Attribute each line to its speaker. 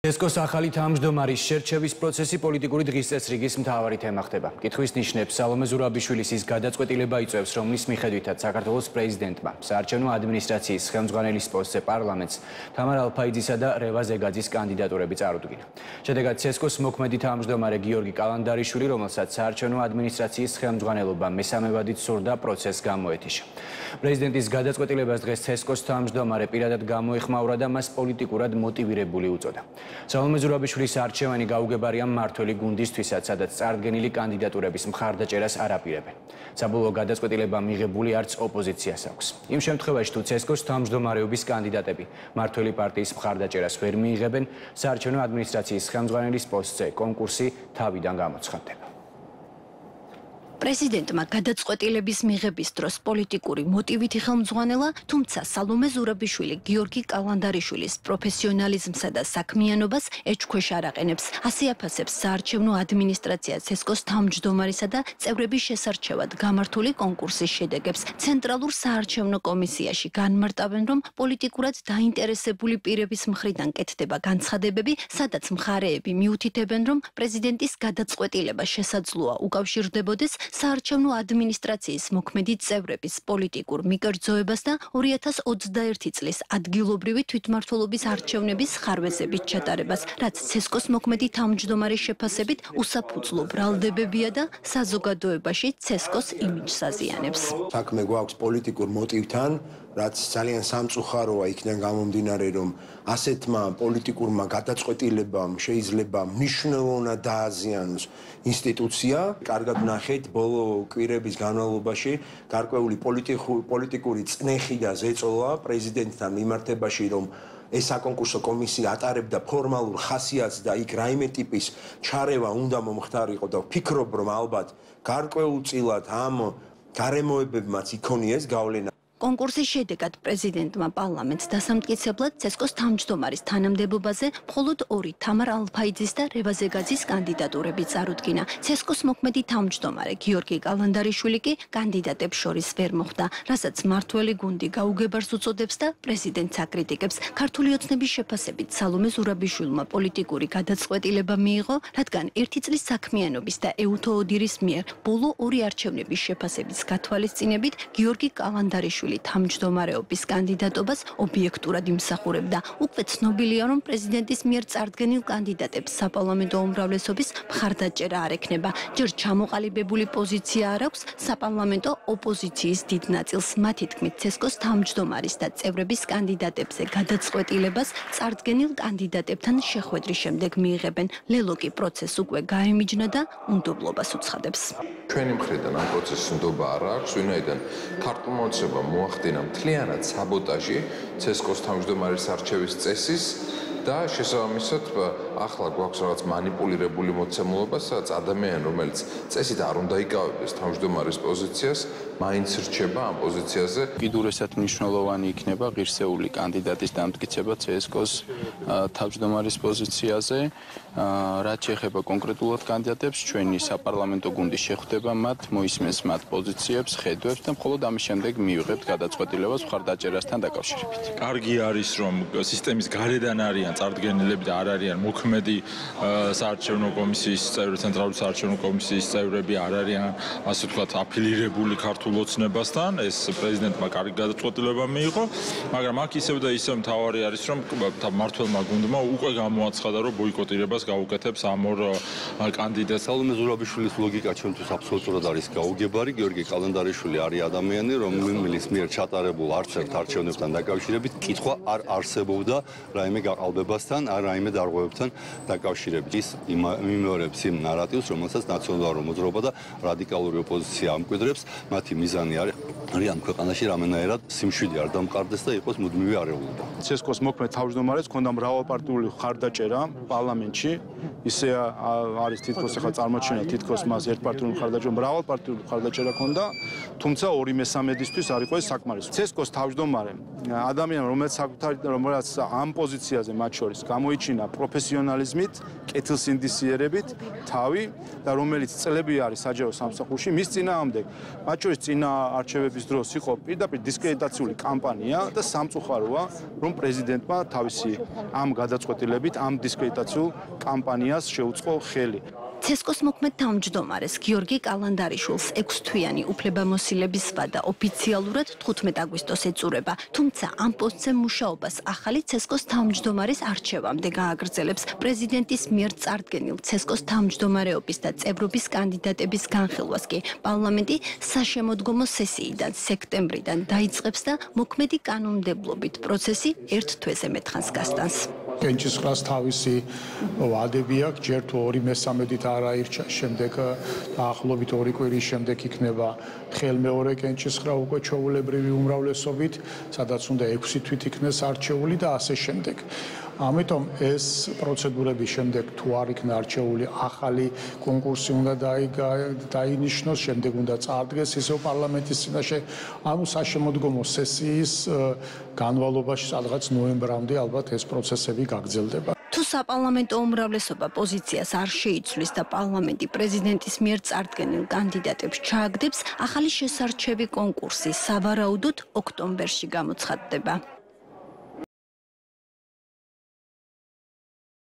Speaker 1: CSKO-ს ახალი თავმჯდომარის შერჩევის პროცესი პოლიტიკური დღის წესრიგის მთავარი თემა ხდება. კითხვის ნიშნებს სალომე ზურაბიშვილის ის გადაწყვეტილება იწვევს, რომლის მიხედვითაც საქართველოს პრეზიდენტმა საარჩევნო ადმინისტრაციის ხელმძღვანელის პოსტზე პარლამენტს თამარ ალფაიძისა და რევაზ ეგაძის კანდიდატურები წარუდგინა. შედეგად CSKO-ს მოქმედი თავმჯდომარე გიორგი კალანდარიშვილი, რომელსაც საარჩევნო ადმინისტრაციის ხელმძღვანელობა მესამე ვადით სურდა, პროცესს გამოეთიშა. პრეზიდენტის გადაწყვეტილებას დღეს CSKO-ს თავმჯდომარე პირადად გამოეხმაურა და მას პოლიტიკურად მოტივირებული უწოდა. სალომე ზურაბიშვილის არჩევანი გაუგებარია მმართველი გუნდისთვისაც, სადაც წარდგენილი კანდიდატურების მხარდაჭერას არ აპირებენ. საბოლოო გადაწყვეტილება მიღებული არც ოპოზიციას აქვს. იმ შემთხვევაში, თუ CSKO-ს თავმჯდომარეობის კანდიდატები მმართველი პარტიის მხარდაჭერას ვერ მიიღებენ, საარჩევნო ადმინისტრაციის ხელმძღვანელის პოსტზე კონკურსი თავიდან გამოცხადდება.
Speaker 2: პრეზიდენტმა გადაწყვეტილების მიღების დროს პოლიტიკური მოტივით ხელმძღვანელა, თუმცა სალომე ზურაბიშვილი გიორგი კალანდარიშვილის პროფესიონალიზმსა და საქმიანობას ეჭქვეშ არ აყენებს. ასე აფასებს საარჩევნო ადმინისტრაცია CSKO-ს თავმჯდომარისა და წევრების შესარჩევად გამართული კონკურსის შედეგებს. ცენტრალურ საარჩევნო კომისიაში განმარტავენ, რომ პოლიტიკურად დაინტერესებული პირების მხრიდან კეთდება განცხადებები, სადაც მხარეები მიუთითებენ, რომ პრეზიდენტის გადაწყვეტილება შესაძლოა უკავშირდებოდეს საარჩევნო ადმინისტრაციის მოქმედი წევრების პოლიტიკურ მიკერძოებას და 2021 წლის ადგილობრივი თვითმმართველობის არჩევნების ხარვეზებით ჩატარებას, რაც CSKO-ს მოქმედი თავმჯდომარის შეფასებით უსაფუძვლო ბრალდებებია და საზოგადოებაში CSKO-ს იმიჯს აზიანებს.
Speaker 3: საქმე გვაქვს პოლიტიკურ მოტივთან, რაც ძალიან სამწუხაროა იქიდან გამომდინარე, რომ ასეთმა პოლიტიკურმა გადაწყვეტილებამ შეიძლება მნიშვნელოვნად დააზიანოს ინსტიტუცია. კარგად ვნახეთ ბოლო კვირების განმავლობაში გარკვეული პოლიტიკური წნეხი და ზეწოლა პრეზიდენტთან მიმართებაში, რომ ეს საკონკურსო კომისია ატარებდა ფორმალურ ხასიათს და იქ რაიმე ტიპის ჩარევა უნდა მომხდარიყო და ვფიქრობ, რომ ალბათ გარკვეულწილად ამ გარემოებებმაც იქონიეს გავლენა.
Speaker 2: კონკურსის შედეგად პრეზიდენტმა პარლამენტს დასამტკიცებლად CSKO-ს თავმჯდომარის თანამდებობაზე მხოლოდ ორი თამარ ალფაიძის და რევაზ ეგაძის კანდიდატურები წარუდგინა. CSKO-ს მოქმედი თავმჯდომარე გიორგი კალანდარიშვილი კი კანდიდატებს შორის ვერ მოხვდა, რასაც მმართველი გუნდი გაუგებარს უწოდებს და პრეზიდენტს აკრიტიკებს. ქართული ოცნების შეფასებით სალომე ზურაბიშვილმა პოლიტიკური გადაწყვეტილება მიიღო, რადგან ერთი წლის საქმიანობის და ეუთო ოდირის მიერ ბოლო ორი არჩევნების შეფასების გათვალისწინებით გიორგი კალანდარიშვილი თავმჯდომარეობის კანდიდატობას ობიექტურად იმსახურებდა. უკვე ცნობილია, რომ პრეზიდენტის მიერ წარდგენილ კანდიდატებს საპარლამენტო უმრავლესობის მხარდაჭერა არ ექნება. ჯერ ჩამოყალიბებული პოზიცია არ აქვს საპარლამენტო ოპოზიციის დიდ ნაწილს. მათი თქმით, CSKO-ს თავმჯდომარის და წევრების კანდიდატებზე გადაწყვეტილებას წარდგენილ კანდიდატებთან შეხვედრის შემდეგ მიიღებენ. ლელოკი პროცესს უკვე გაემიჯნა და უნდობლობას უცხადებს.
Speaker 4: ჩვენი მხრიდან ამ პროცესის უნდობა არ აქვს, ვინაიდან ქართულმა ოცნებამ მოახდინა მთლიანად საბოტაჟი CSKO-ს თავმჯდომარის არჩევის წესის და შესაბამისად ახლა გვაქვს რაღაც მანიპულირებული მოცემულობა, სადაც ადამიანი, რომელიც წესით არ უნდა იკავებდეს თავმჯდომარის პოზიციას, მაინც რჩება ამ პოზიციაზე.
Speaker 5: კიდურესად მნიშვნელოვანი იქნება ღირსეული კანდიდატის დამტკიცება CSKO-ს თავმჯდომარის პოზიციაზე. რაც შეეხება კონკრეტულად კანდიდატებს, ჩვენი საპარლამენტო გუნდი შეხვდება მათ, მოისმენს მათ პოზიციებს, ხედვებს და მხოლოდ ამის შემდეგ მივიღებთ გადაწყვეტილებას მხარდაჭერასთან დაკავშირებით.
Speaker 6: კარგი არის, რომ სისტემის გარედან არიან წარდგენილები და არ არიან მოქმედი საარჩევნო კომისიის წევრები, ცენტრალური საარჩევნო კომისიის წევრები არ არიან, ასე ვთქვათ, აფილირებული ქართულ ოცნებასთან. ეს პრეზიდენტმა კარგი გადაწყვეტილება მიიღო, მაგრამ აქ ისევ და ისევ მთავარი არის, რომ მმართველმა გუნდმა უკვე გამოაცხადა, რომ ბოიკოტირებას გაუკეთებს ამ ორ კანდიდატს.
Speaker 7: სალომე ზურაბიშვილის ლოგიკა ჩვენთვის აბსოლუტურად არის გაუგებარი. გიორგი კალანდარიშვილი არის ადამიანი, რომლის მიერ ჩატარებულ არც ერთ არჩევნებთან დაკავშირებით კითხვა არ არსებობდა რაიმე გაყალბებასთან, არ რაიმე დარღვევებთან დაკავშირებით. ის მიმეორებს იმ ნარატივს, რომელსაც ნაციონალურ მოძრაობა და რადიკალური ოპოზიცია ამკვიდრებს. მათი მიზანი არიან ქვეყანაში რამენაერად სიმშვიდე არ დამყარდეს და იყოს მუდმივი არეულობა.
Speaker 8: CSKO-ს მოქმედ თავმჯდომარეს ჰქონდა მრავალპარტიული მხარდაჭერა პარლამენტში. ისე არის თითქოს ახლა წარმოჩენა თითქოს მას ერთპარტიული მხარდაჭერა, მრავალპარტიული მხარდაჭერა ჰქონდა, თუმცა 2/3-ისთვის არ იყო ეს საკმარისი. CSKO-ს თავმჯდომარემ ადამიანი, რომელიც ამ პოზიციაზე მათ შორის გამოიჩინა პროფესიონალიზმით, კეთილსინდისიერებით, თავი და რომელიც წლები არის საჯარო სამსახურში, მის წინააღმდეგ, მათ შორის წინა არჩევნების დროს იყო პირდაპირ დისკრედიტაციული კამპანია და სამწუხაროა, რომ პრეზიდენტმა თავისი ამ გადაწყვეტილებით ამ დისკრედიტაციულ კამპანიას შეუწყო ხელი.
Speaker 2: ცესკოს მოქმედ თავმჯდომარეს გიორგი კალანდარიშვილს 6-თვიანი უფლებამოსილების ვადა ოფიციალურად 15 აგვისტოს ეწურება, თუმცა ამ პოსტზე მუშაობას ახალი ცესკოს თავმჯდომარის არჩევამდე გააგრძელებს. პრეზიდენტის მიერ წარდგენილ ცესკოს თავმჯდომარეობის და წევრობის კანდიდატების განხილვას კი პარლამენტი საშემოდგომო სესიიდან სექტემბრიდან დაიწყებს და მოქმედი კანონმდებლობით პროცესი ერთ თვეზე მეთხანს გასტანს.
Speaker 9: კენჭისყრას თავისი ვადები აქვს, ჯერ თუ 2/3-ით არ აირჩა, შემდეგ დაახლოებით 2 კვირის შემდეგ იქნება თხელ-მეორე კენჭისყრა უკვე ჩვეულებრივი უმრავლესობით, სადაც უნდა 6 თვით იქნეს არჩეული და ასე შემდეგ. ამიტომ ეს პროცედურების შემდეგ თუ არ იქნა არჩეული, ახალი კონკურსი უნდა დაინიშნოს, შემდეგ უნდა წარდგეს ისევ პარლამენტის წინაშე, ანუ საშემოდგომო სესიის განმავლობაში სადღაც ნოემბრამდე ალბათ ეს პროცესები გაგრძელდება.
Speaker 2: თუ საპარლამენტო უმრავლესობა პოზიციას არ შეიცვლის და პარლამენტი პრეზიდენტის მიერ წარდგენილ კანდიდატებს ჩააგდებს, ახალი შესარჩევი კონკურსი სავარაუდოდ ოქტომბერში გამოცხადდება.